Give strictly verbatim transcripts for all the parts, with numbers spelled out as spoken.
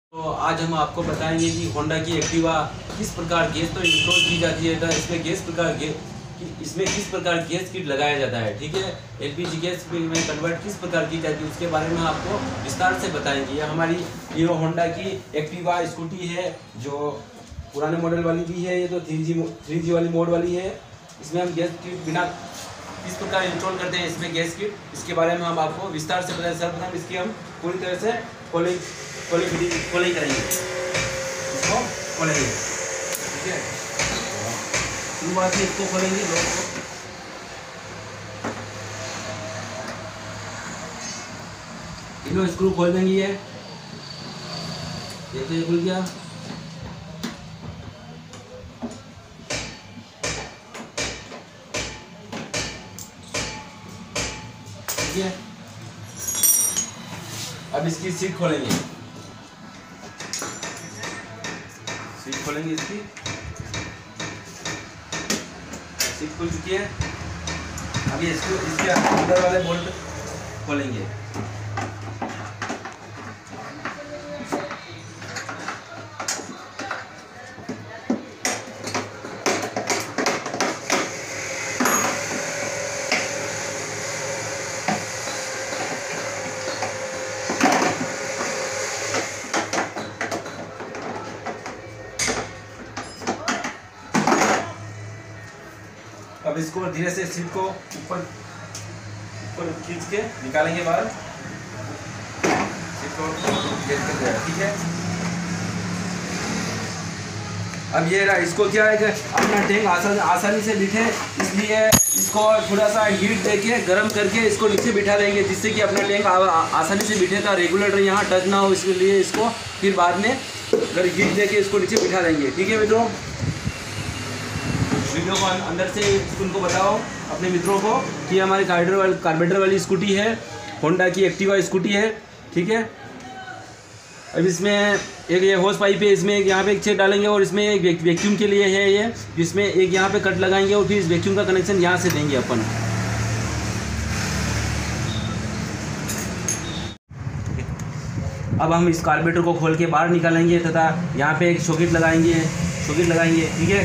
तो आज हम आपको बताएंगे कि होंडा की एक्टिवा किस प्रकार गैस तो इंस्टॉल की जाती है, इसमें गैस प्रकार गे, इसमें किस प्रकार गैस किट लगाया जाता है। ठीक है, एलपीजी गैस में कन्वर्ट किस प्रकार की जाती है उसके बारे में आपको विस्तार से बताएंगे। ये हमारी हीरो होंडा की एक्टिवा स्कूटी है, जो पुराने मॉडल वाली भी है, ये तो थ्री जी थ्री जी वाली मोड वाली है। इसमें हम गैस किट बिना किस प्रकार इंस्टॉल करते हैं इसमें गैस किट, इसके बारे में हम आपको विस्तार से बताएं। सर्वप्रथम इसकी हम पूरी तरह से खोलिंग खोलिंग खोलिंग करेंगे, इसको खोलेंगे। ठीक है, शुरुआत में इसको खोलेंगे, लोग को तीनों स्क्रू खोल देंगे। ये देखो ये खुल गया। ठीक है, अब इसकी सीट खोलेंगे, सीट खोलेंगे इसकी सीट खुल चुकी है। अभी इसको इसके अंदर वाले बोल्ट खोलेंगे। अब इसको धीरे से सीट को ऊपर ऊपर खींच के निकालेंगे बाहर, सीट को गेट कर दिया। ठीक है, अब ये रहा, इसको क्या है कि अपना टैंक आसान आसानी से बिठे, इसलिए इसको थोड़ा सा हीट देके गर्म करके इसको नीचे बिठा देंगे, जिससे कि अपना टैंक आसानी से बिठेगा, रेगुलेटर यहाँ टच ना हो, इसके लिए इसको फिर बाद में अगर हीट देके इसको नीचे बिठा देंगे। ठीक है मित्रों, वीडियो को अंदर से उनको बताओ अपने मित्रों को कि हमारी कार्बेटर वाली कार्बेटर वाली स्कूटी है, होंडा की एक्टिवा स्कूटी है। ठीक है, अब इसमें एक ये होस पाइप है, इसमें एक यहाँ पे एक छेद डालेंगे और इसमें एक वैक्यूम के लिए है ये, जिसमें एक यहाँ पे कट लगाएंगे और फिर इस वैक्यूम का कनेक्शन यहाँ से देंगे अपन। अब हम इस कार्बेटर को खोल के बाहर निकालेंगे तथा यहाँ पे एक सॉकेट लगाएंगे सॉकेट लगाएंगे ठीक है,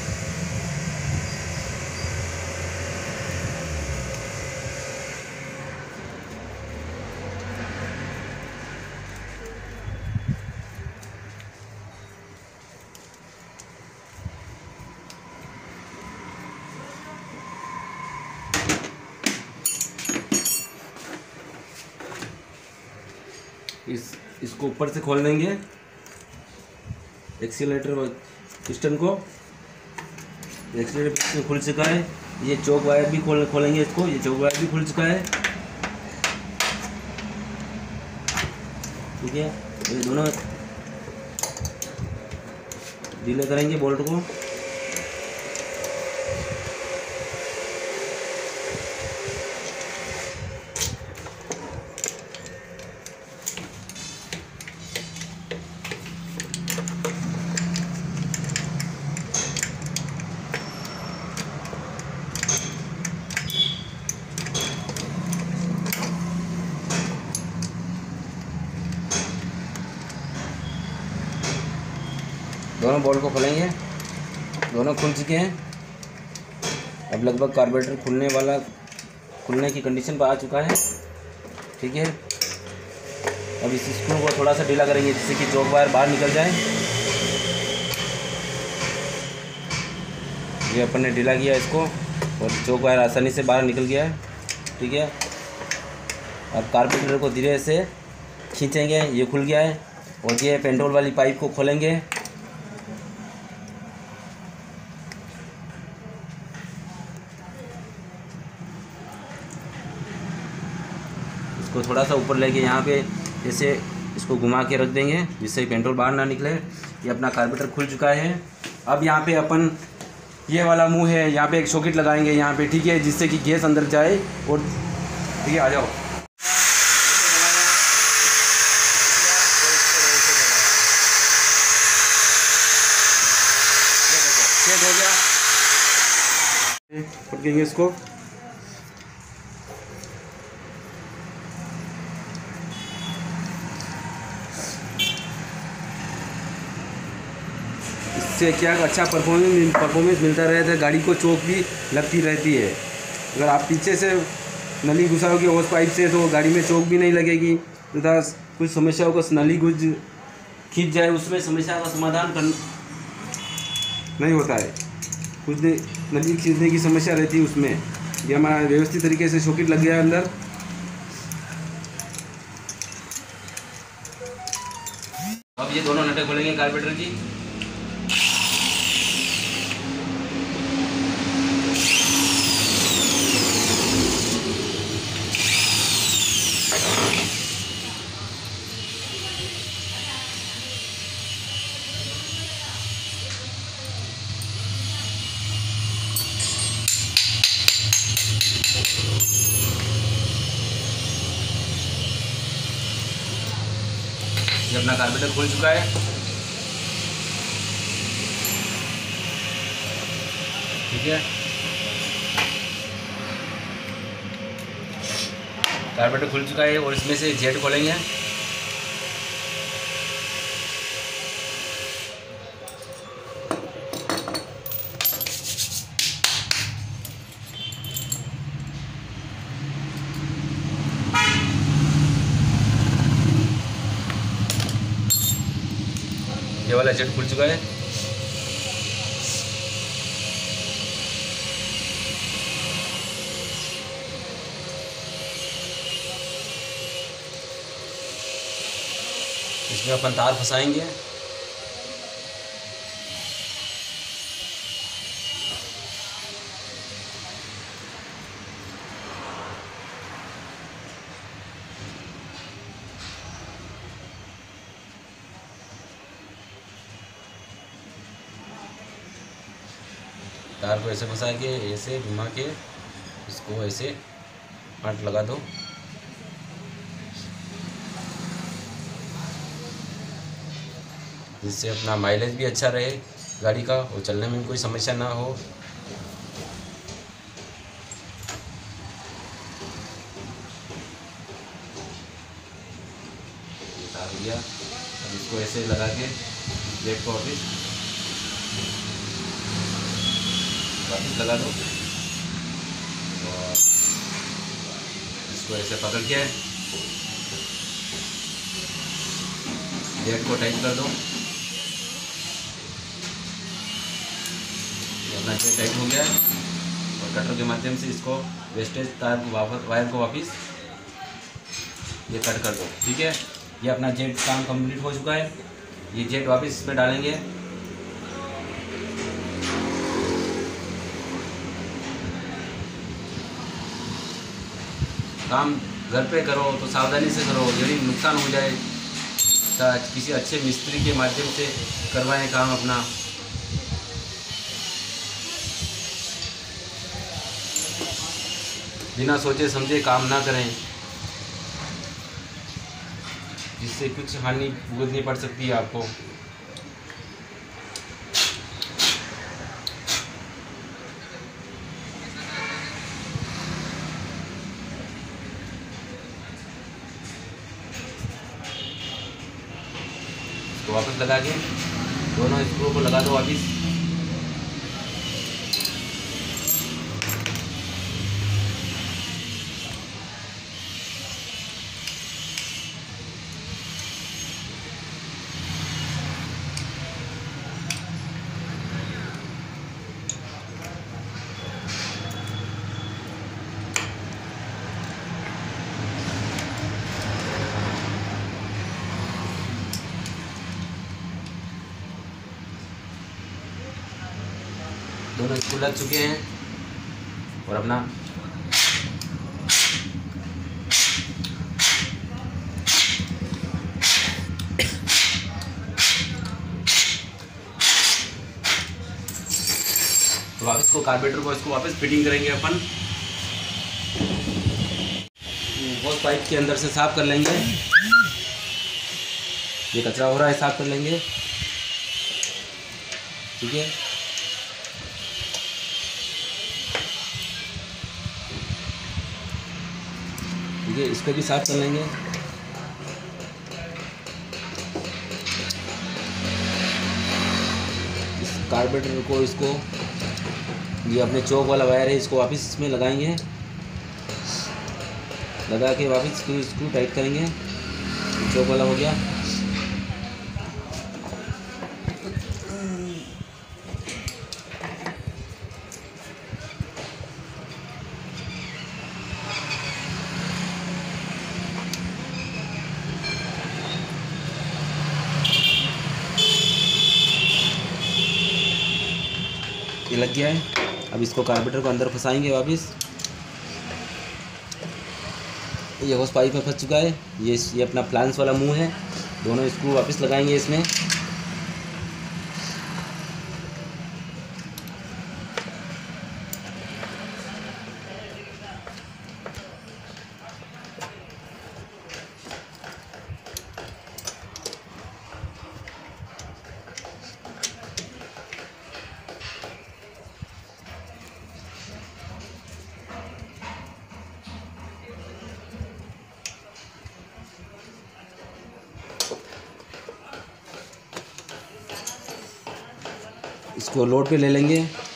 इस इसको ऊपर से खोल देंगे एक्सीलरेटर पिस्टन को। एक्सीलरेटर पिस्टन खुल चुका है, ये चौक वायर भी खोल खोलेंगे इसको, ये चौक वायर भी खुल चुका है। ठीक है, ये दोनों ढीले करेंगे बोल्ट को। दोनों बोल्ट को खोलेंगे, दोनों खुल चुके हैं। अब लगभग कार्बोरेटर खुलने वाला खुलने की कंडीशन पर आ चुका है। ठीक है, अब इस स्क्रू को थोड़ा सा ढीला करेंगे, जिससे कि चौक वायर बाहर निकल जाए। ये अपन ने ढीला किया इसको और चौक वायर आसानी से बाहर निकल गया है। ठीक है, अब कार्बोरेटर को धीरे से खींचेंगे, ये खुल गया है। और ये पेट्रोल वाली पाइप को खोलेंगे, इसको थोड़ा सा ऊपर लेके यहाँ पे ऐसे इसको घुमा के रख देंगे, जिससे पेट्रोल बाहर ना निकले। ये अपना कार्बोरेटर खुल चुका है। अब यहाँ पे अपन ये वाला मुंह है, यहाँ पे एक सॉकेट लगाएंगे यहाँ पे। ठीक है, जिससे कि गैस अंदर जाए। और ठीक है, आ जाओ। हो गया, पकड़ेंगे इसको। इससे क्या अच्छा परफॉर्मेंस परफॉर्मेंस मिलता रहता है, गाड़ी को चोक भी लगती रहती है। अगर आप पीछे से नली घुसाओगे होस पाइप से तो गाड़ी में चोक भी नहीं लगेगी तथा कुछ समस्याओं का नली कुछ खींच जाए उसमें समस्या का समाधान कर नहीं होता है, कुछ नली खींचने की समस्या रहती है उसमें। ये हमारा व्यवस्थित तरीके से सॉकेट लग गया अंदर। अब ये दोनों नटें खोलेंगे कार्बोरेटर की। ये अपना कार्बोरेटर खुल चुका है, ठीक है। कार्बोरेटर खुल चुका है और इसमें से जेट खोलेंगे। ये वाला जेट खुल चुका है। इसमें अपन तार फंसाएंगे। तार को ऐसे फंसा के ऐसे घुमा के इसको ऐसे आट लगा दो। जिससे अपना माइलेज भी अच्छा रहे गाड़ी का और चलने में कोई समस्या ना हो। तार हो गया, अब इसको ऐसे लगा के जेट को वापिस वापिस लगा दो और इसको ऐसे पकड़ के जेट को टाइट कर दो। अपना जेट टाइट हो गया और कटर के माध्यम से इसको वेस्टेज तार को वापस वायर को वापस ये कट कर दो, ठीक है। ये अपना जेट काम कंप्लीट हो चुका है। ये जेट वापस इसमें डालेंगे। काम घर पे करो तो सावधानी से करो, यदि नुकसान हो जाए तो किसी अच्छे मिस्त्री के माध्यम से करवाएं काम अपना। बिना सोचे समझे काम ना करें, जिससे कुछ हानि भुगतनी पड़ सकती है आपको। तो वापस लगा के दोनों स्क्रू को लगा दो वापस। दोनों स्क्रू लग चुके हैं और अपना तो वापस को कार्बोरेटर को इसको वापस फिटिंग करेंगे अपन। होस पाइप के अंदर से साफ कर लेंगे। ये कचरा हो रहा है, साफ कर लेंगे, ठीक है। ठीक है, इसको भी साफ कर लेंगे। इस कार्बोरेटर को इसको, ये अपने चौक वाला वायर है, इसको वापस इसमें लगाएंगे, लगा के वापस स्क्रू स्क्रू टाइट करेंगे। चौक वाला हो गया। ये लग गया है। अब इसको कार्बोरेटर को अंदर फंसाएंगे वापस। ये होस पाइप में फंस चुका है। ये ये अपना फ्लांस वाला मुंह है। दोनों स्क्रू वापस लगाएंगे इसमें। इसको लोड पे ले लेंगे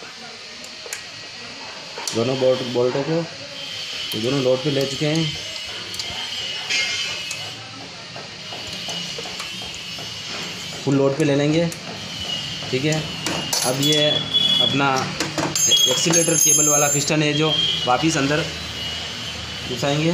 दोनों बोल्ट बोल्टों को। ये दोनों लोड पे ले चुके हैं। फुल लोड पे ले लेंगे, ठीक है। अब ये अपना एक्सीलेटर केबल वाला पिस्टन है जो वापस अंदर घुसाएंगे।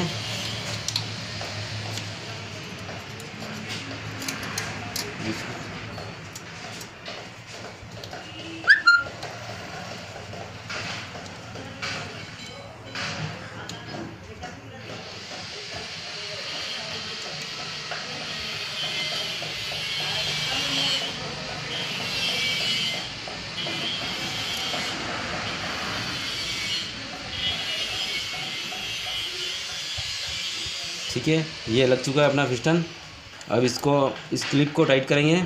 ठीक है, ये लग चुका है अपना पिस्टन। अब इसको इस क्लिप को टाइट करेंगे।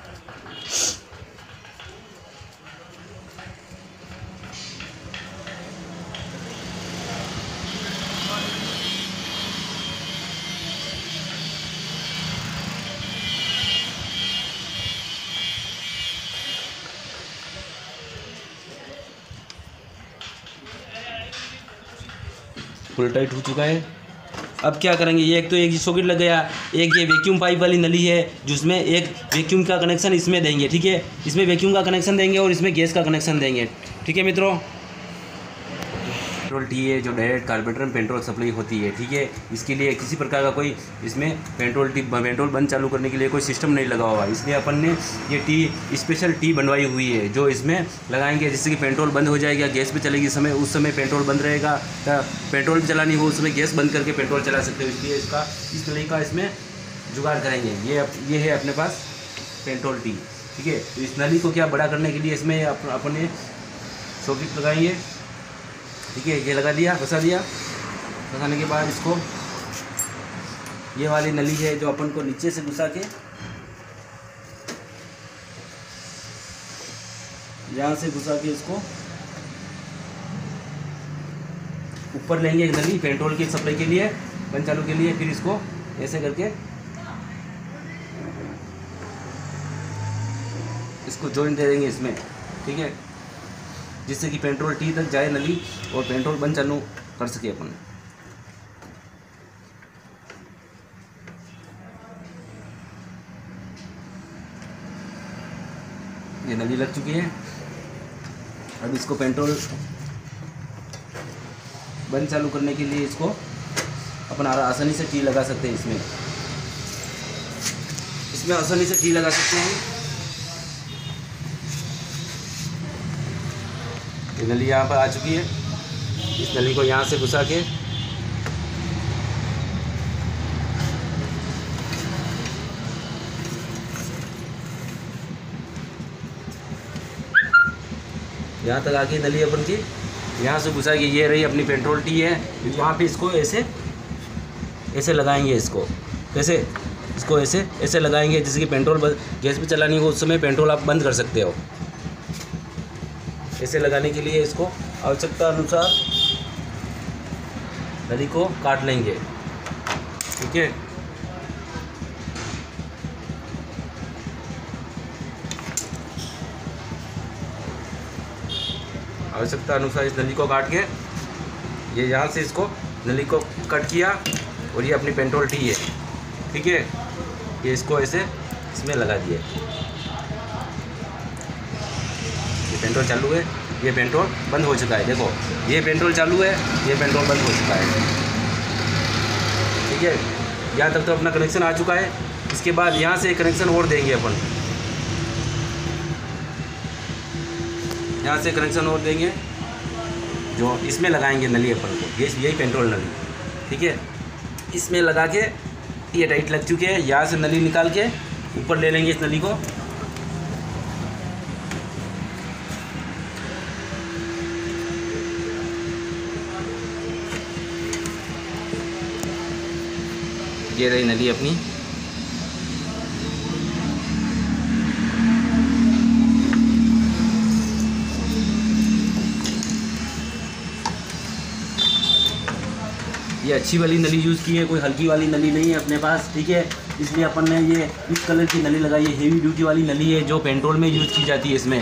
फुल टाइट हो चुका है। अब क्या करेंगे, ये एक तो एक सॉकेट लग गया, एक ये वैक्यूम पाइप वाली नली है जिसमें एक वैक्यूम का कनेक्शन इसमें देंगे, ठीक है। इसमें वैक्यूम का कनेक्शन देंगे और इसमें गैस का कनेक्शन देंगे, ठीक है मित्रों। पेट्रोल टी है जो डायरेक्ट कार्बोरेटर में पेट्रोल सप्लाई होती है, ठीक है। इसके लिए किसी प्रकार का कोई इसमें पेट्रोल टी पेट्रोल बंद चालू करने के लिए कोई सिस्टम नहीं लगा हुआ, इसलिए अपन ने ये टी स्पेशल टी बनवाई हुई है जो इसमें लगाएंगे, जिससे कि पेट्रोल बंद हो जाएगा, गैस पे चलेगी समय उस समय पेट्रोल बंद रहेगा। पेट्रोल भी चलानी हो उस समय गैस बंद करके पेट्रोल चला सकते हो, इसलिए इसका इस तरह का इसमें जुगाड़ करेंगे। ये ये है अपने पास पेट्रोल टी, ठीक है। तो इस नली को क्या बड़ा करने के लिए इसमें अपने सॉकेट लगाएंगे, ठीक है। ये लगा दिया, फंसा दिया। फंसाने के बाद इसको ये वाली नली है जो अपन को नीचे से घुसा के यहाँ से घुसा के इसको ऊपर लेंगे एक नली पेट्रोल की सप्लाई के लिए, बंद चालू के लिए। फिर इसको ऐसे करके इसको जॉइंट दे देंगे इसमें, ठीक है, जिससे कि पेट्रोल टी तक जाए नली और पेट्रोल बंद चालू कर सके अपन। ये नली लग चुकी है। अब इसको पेट्रोल बंद चालू करने के लिए इसको अपन आसानी से टी लगा सकते हैं। इसमें इसमें आसानी से टी लगा सकते हैं। ये नली यहाँ पर आ चुकी है। इस नली को यहाँ से घुसा के यहाँ तक आके नली अपन की यहाँ से घुसा के ये रही अपनी पेट्रोल टी है। यहाँ पे इसको ऐसे ऐसे लगाएंगे, इसको कैसे इसको ऐसे ऐसे लगाएंगे जिससे कि पेट्रोल गैस पे चलानी हो उस समय पेट्रोल आप बंद कर सकते हो। ऐसे लगाने के लिए इसको आवश्यकता अनुसार नली को काट लेंगे, ठीक है। आवश्यकता अनुसार इस नली को काट के ये यहाँ से इसको नली को कट किया और ये अपनी पेट्रोल टी है, ठीक है, ये इसको ऐसे इसमें लगा दिए। ये पेट्रोल चालू है, ये पेट्रोल बंद हो चुका है। देखो ये पेट्रोल चालू है, ये पेट्रोल बंद हो चुका है, ठीक है। यहाँ तक तो अपना कनेक्शन आ चुका है। इसके बाद यहाँ से एक कनेक्शन और देंगे अपन, यहाँ से कनेक्शन और देंगे जो इसमें लगाएंगे नली अपन को, ये यही पेट्रोल नली, ठीक है। इसमें लगा के ये टाइट लग चुके हैं। यहाँ से नली निकाल के ऊपर ले लेंगे इस नली को, ये रही नली अपनी। ये अच्छी वाली नली यूज़ की है, कोई हल्की वाली नली नहीं है अपने पास, ठीक है। इसलिए अपन ने ये इस कलर की नली लगाई है। हेवी ड्यूटी वाली नली है जो पेट्रोल में यूज़ की जाती है। इसमें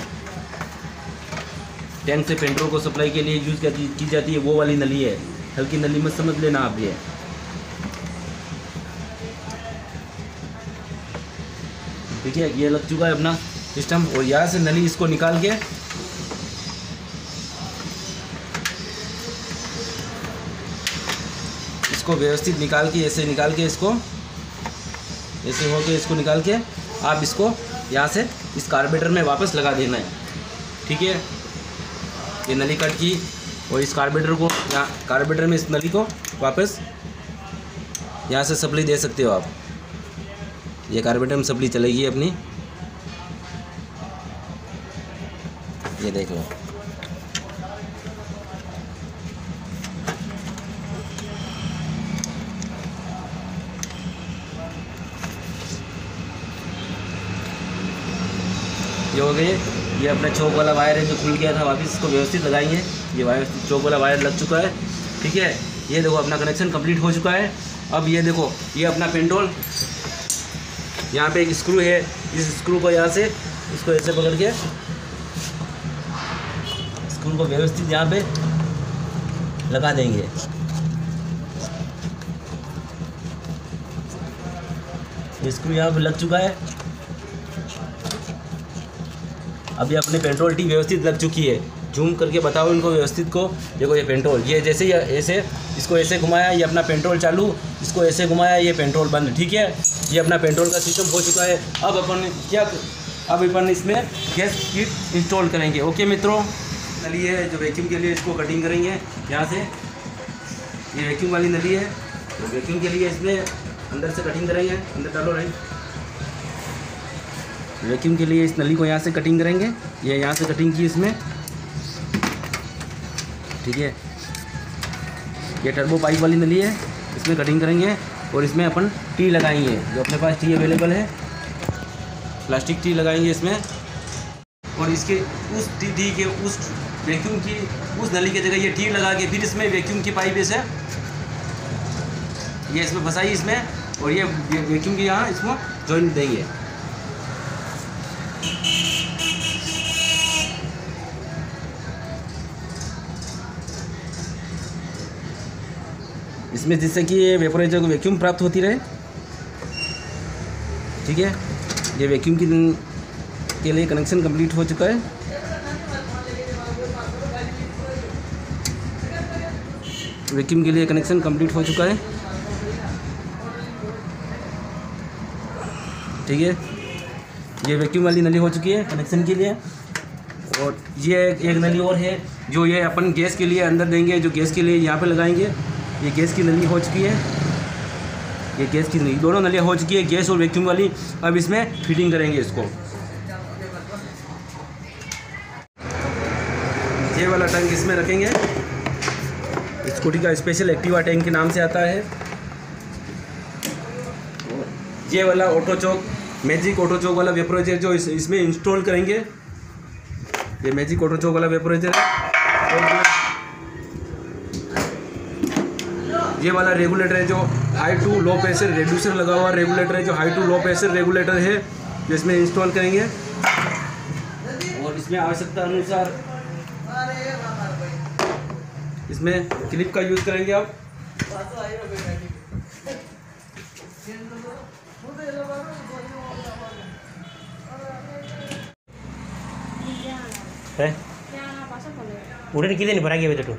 टैंक से पेट्रोल को सप्लाई के लिए यूज़ की जाती है, वो वाली नली है। हल्की नली मत समझ लेना आप ये। ठीक है, ये लग चुका है अपना सिस्टम। और यहाँ से नली इसको निकाल के इसको व्यवस्थित निकाल के ऐसे निकाल के इसको ऐसे हो के इसको निकाल के आप इसको यहाँ से इस कार्बोरेटर में वापस लगा देना है, ठीक है। ये नली कट की और इस कार्बोरेटर को यहाँ कार्बोरेटर में इस नली को वापस यहाँ से सप्लाई दे सकते हो आप। ये कार्बोरेटर में सप्लाई चलेगी अपनी, ये देख लो। ये हो गए। ये अपना चौक वाला वायर है जो खुल गया था, वापस इसको व्यवस्थित लगाएंगे। ये वायर चौक वाला वायर लग चुका है, ठीक है। ये देखो अपना कनेक्शन कंप्लीट हो चुका है। अब ये देखो ये अपना पेट्रोल, यहाँ पे एक स्क्रू है, इस स्क्रू को यहाँ से इसको ऐसे पकड़ के स्क्रू को व्यवस्थित यहाँ पे लगा देंगे। ये स्क्रू यहाँ पे लग चुका है। अभी अपने पेट्रोल टी व्यवस्थित लग चुकी है। जूम करके बताओ इनको व्यवस्थित को। देखो ये पेट्रोल, ये जैसे ही ऐसे इसको ऐसे घुमाया ये अपना पेट्रोल चालू, इसको ऐसे घुमाया ये पेट्रोल बंद, ठीक है। ये अपना पेट्रोल का सिस्टम हो चुका है। अब अपन क्या अब अपन इसमें गैस किट इंस्टॉल करेंगे। ओके मित्रों, नली है जो वैक्यूम के लिए, इसको कटिंग करेंगे यहाँ से। ये वैक्यूम वाली नली है, तो वैक्यूम के लिए इसमें अंदर से कटिंग करेंगे। अंदर डालो राइट। वैक्यूम के लिए इस नली को यहाँ से कटिंग करेंगे। ये यहाँ से कटिंग की इसमें, ठीक है। ये टर्बो पाइप वाली नली है, इसमें कटिंग करेंगे और इसमें अपन टी लगाएंगे। जो अपने पास टी अवेलेबल है, प्लास्टिक टी लगाएंगे इसमें। और इसके उस टी टी के उस वैक्यूम की उस नली की जगह ये टी लगा के फिर इसमें वैक्यूम की पाइप ऐसे ये इसमें फंसाई इसमें, और ये वैक्यूम की यहाँ इसको जॉइंट देंगे। इसमें जिससे कि ये वेपोराइजर को वैक्यूम प्राप्त होती रहे, ठीक है। ये वैक्यूम की के लिए कनेक्शन कंप्लीट हो चुका है। वैक्यूम के लिए कनेक्शन कंप्लीट हो चुका है, ठीक है। ये वैक्यूम वाली नली हो चुकी है कनेक्शन के लिए। और ये एक नली और है जो ये अपन गैस के लिए अंदर देंगे, जो गैस के लिए यहाँ पे लगाएंगे। ये गैस की नली हो चुकी है, ये गैस की नली, दोनों नलियाँ हो चुकी है, गैस और वैक्यूम वाली। अब इसमें फिटिंग करेंगे इसको। ये वाला टैंक इसमें रखेंगे। स्कूटी का स्पेशल एक्टिवा टैंक के नाम से आता है। ये वाला auto choke, magic auto choke वाला वेपोराइजर जो इस, इसमें इंस्टॉल करेंगे। ये मैजिक ऑटो चौक वाला वेपोराइजर है। और ये वाला रेगुलेटर है जो high to low pressure reducer लगा हुआ रेगुलेटर है, जो high to low pressure regulator है, जो इसमें इंस्टॉल करेंगे। और इसमें आवश्यकता अनुसार इसमें क्लिप का यूज़ करेंगे आप। है उड़न कितने नहीं भराएंगे अभी तो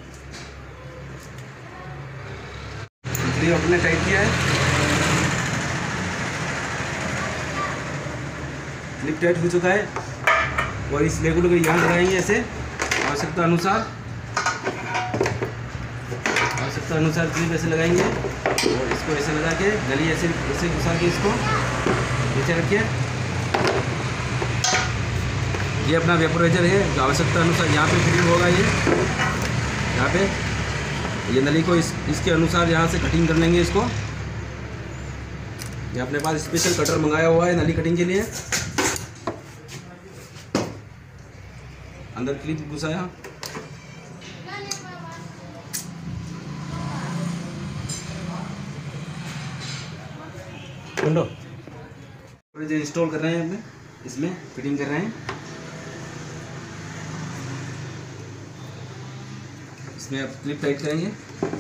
क्लिप अपने टाइट किया है, क्लिप टाइट हो चुका है और इस लेगुल को यहाँ लगाएंगे ऐसे आवश्यकता अनुसार आवश्यकता अनुसार क्लिप ऐसे लगाएंगे और इसको ऐसे लगा के गली ऐसे ऐसे घुसा के इसको नीचे रखिए। ये अपना वेपोराइजर है जो आवश्यकता अनुसार यहाँ पे फिटिंग होगा। ये यहाँ पे ये नली को इस इसके अनुसार यहाँ से कटिंग कर लेंगे इसको। ये अपने पास स्पेशल कटर मंगाया हुआ है नली कटिंग के लिए। अंदर क्लिप घुसाया, जो इंस्टॉल कर रहे हैं अपने इसमें फिटिंग कर रहे हैं। इसमें आप क्लिप टाइट करेंगे।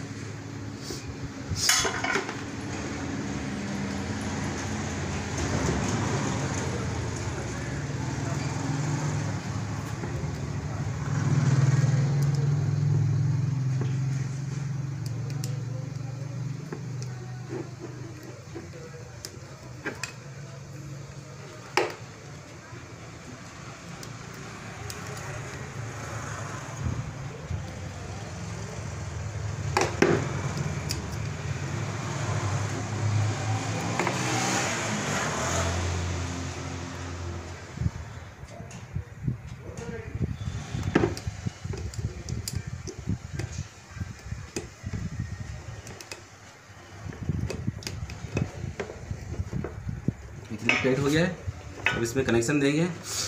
टाइट हो गया है। अब इसमें कनेक्शन देंगे।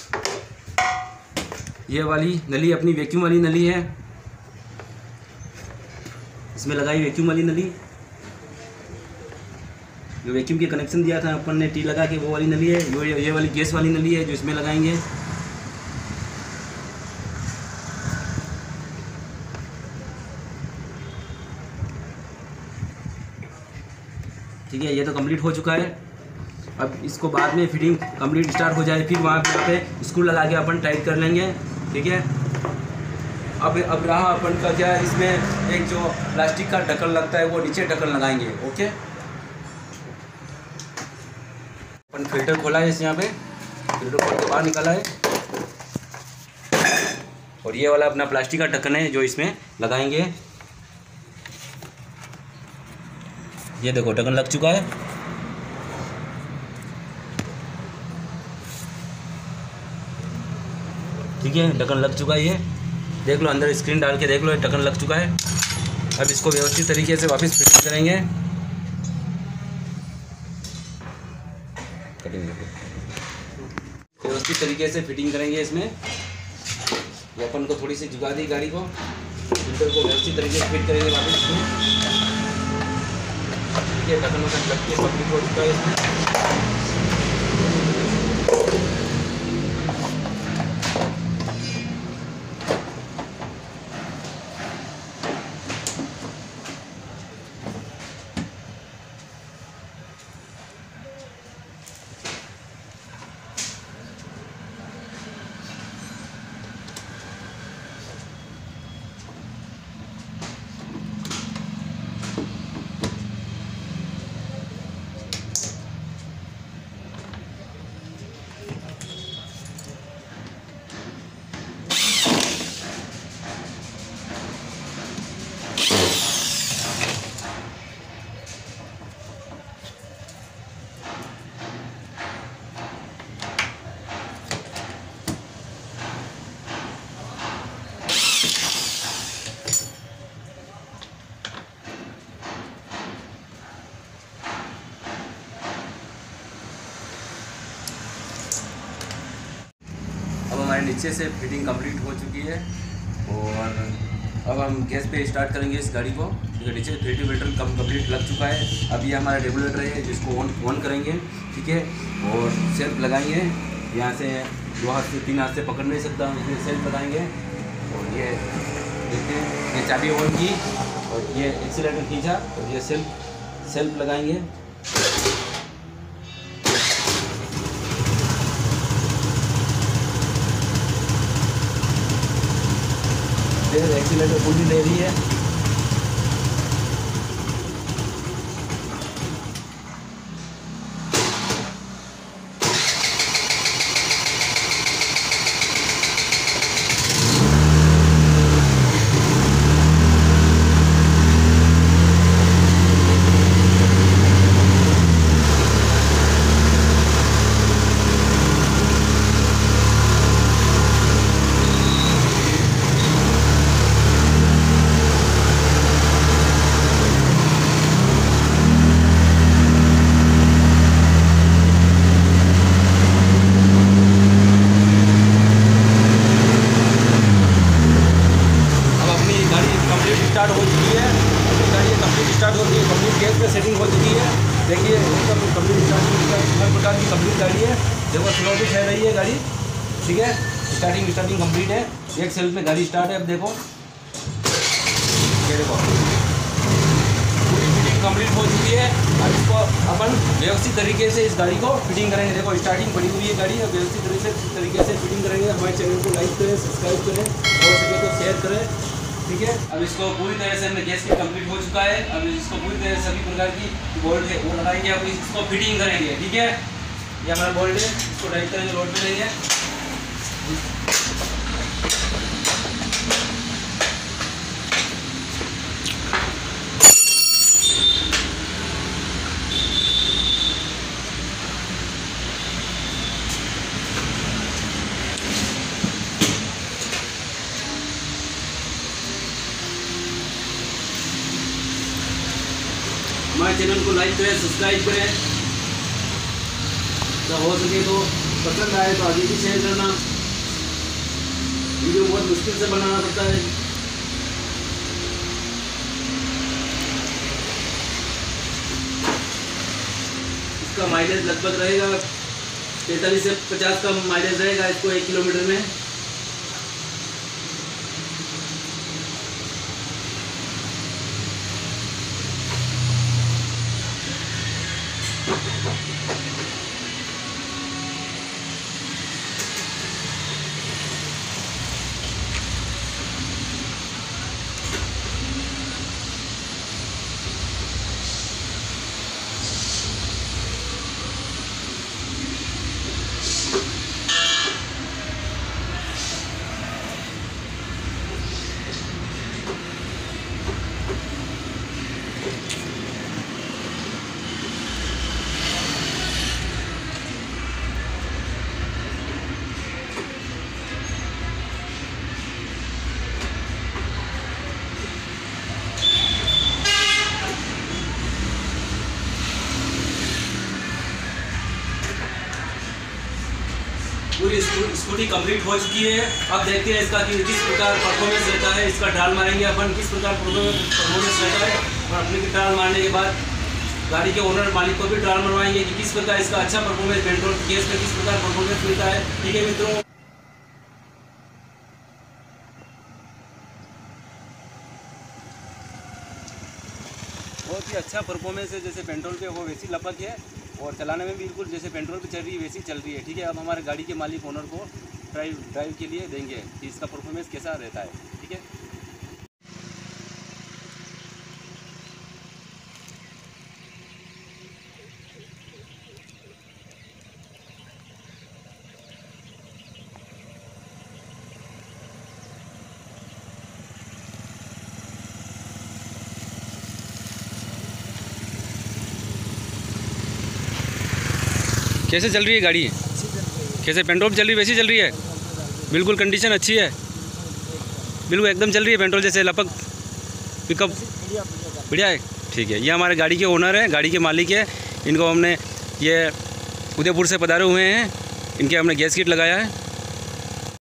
ये वाली नली अपनी वैक्यूम वाली नली है, इसमें लगाई वैक्यूम वाली नली। जो वैक्यूम के कनेक्शन दिया था अपन ने टी लगा के, वो वाली नली है। ये ये वाली गैस वाली नली है जो इसमें लगाएंगे। ठीक है, ये तो कंप्लीट हो चुका है। अब इसको बाद में फिटिंग कंप्लीट स्टार्ट हो जाए फिर वहाँ पे यहाँ पे स्क्रू लगा के अपन टाइट कर लेंगे। ठीक है, अब अब रहा अपन का क्या, इसमें एक जो प्लास्टिक का ढक्कन लगता है वो नीचे ढक्कन लगाएंगे। ओके, अपन फिल्टर खोला है इस यहाँ पे, फिल्टर खोल के बाहर निकाला है और ये वाला अपना प्लास्टिक का ढक्कन है जो इसमें लगाएंगे। ये देखो ढक्कन लग चुका है। ठीक है, ढक्कन लग चुका है। ये देख लो, अंदर स्क्रीन डाल के देख लो, ढक्कन लग चुका है। अब इसको व्यवस्थित तरीके से वापस फिटिंग करेंगे। व्यवस्थित तरीके से फिटिंग करेंगे इसमें। ये अपन को थोड़ी सी झुका दी गाड़ी को, फिल्टर को व्यवस्थित तरीके से फिट करेंगे वापस इसमें। ठीक है, ढक्कन वक्कन लग के कंप्लीट हो चुका है इसमें। हमारे नीचे से फिटिंग कंप्लीट हो चुकी है और अब हम गैस पे स्टार्ट करेंगे इस गाड़ी को। ठीक है, नीचे थ्री टी मीटर कम कंप्लीट लग चुका है। अब ये हमारा रेगुलेटर है जिसको ऑन ऑन करेंगे। ठीक है, और सेल्फ लगाएंगे। यहाँ से दो हाथ से तीन हाथ से पकड़ नहीं सकता, इसमें सेल्फ लगाएंगे। और ये देखिए, ये चाबी ऑन की और ये एक्सीलेटर खींचा और ये सेल्फ सेल्फ लगाएंगे। एक्सीलेटर फुल्ली ले रही है। स्टार्ट हो चुकी है, गाड़ी कंप्लीट स्टार्ट हो चुकी है, कंप्लीट गैस पे सेटिंग हो चुकी है। देखिए एकदम कंप्लीट स्टार्ट, हर प्रकार की कंप्लीट गाड़ी है। देखो स्लो भी चल रही है गाड़ी, ठीक है। स्टार्टिंग स्टार्टिंग कंप्लीट है, एक सेल्फ में गाड़ी स्टार्ट है। अब देखो ये देखो पूरी फिटिंग कंप्लीट हो चुकी है। अब इसको अपन व्यवस्थित तरीके से इस गाड़ी को फिटिंग करेंगे। देखो स्टार्टिंग बड़ी हुई है गाड़ी, अब व्यवस्थित तरीके से तरीके से फिटिंग करेंगे। हमारे चैनल को लाइक करें, सब्सक्राइब करें, हो सके तो शेयर करें, ठीक है। अब इसको पूरी तरह से हमने गैस की कंप्लीट हो चुका है। अब इसको पूरी तरह से सभी प्रकार की बोल्ट है वो लगाएंगे। अब इसको फिटिंग करेंगे, ठीक है। ये हमारा बोल्ट है, इसको टाइट करेंगे, लोड पे लेंगे। हमारे चैनल को लाइक करें, सब्सक्राइब करें, तो हो सके तो पसंद आए तो आगे भी शेयर करना। वीडियो बहुत मुश्किल से बनाना पड़ता है। इसका माइलेज लगभग रहेगा पैंतालीस से पचास का माइलेज रहेगा इसको एक किलोमीटर में। पूरी स्कूटी कंप्लीट हो चुकी है। अब देखते हैं इसका कि किस प्रकार परफॉर्मेंस रहता है। इसका ट्रायल मारेंगे अपन, किस प्रकार परफॉर्मेंस रहता है। और अपने ट्रायल मारने के बाद गाड़ी के ओनर मालिक को भी ट्रायल मरवाएंगे कि किस प्रकार इसका अच्छा परफॉर्मेंस पेट्रोल गैस में किस प्रकार परफॉर्मेंस मिलता है, ठीक है मित्रों। बहुत ही अच्छा परफॉर्मेंस है, जैसे पेट्रोल पे हो वैसी लपक है और चलाने में बिल्कुल जैसे पेट्रोल पे चल रही है वैसी चल रही है, ठीक है। अब हमारे गाड़ी के मालिक ओनर को ड्राइव ड्राइव के लिए देंगे कि इसका परफॉर्मेंस कैसा रहता है, ठीक है। कैसे चल रही है गाड़ी? कैसे पेट्रोल चल रही है वैसी चल रही है? बिल्कुल कंडीशन अच्छी है, बिल्कुल एकदम चल रही है पेट्रोल जैसे लपक। पिकअप बढ़िया है, ठीक है। ये हमारे गाड़ी के ओनर हैं, गाड़ी के मालिक है। इनको हमने ये उदयपुर से पधारे हुए हैं, इनके हमने गैस किट लगाया है।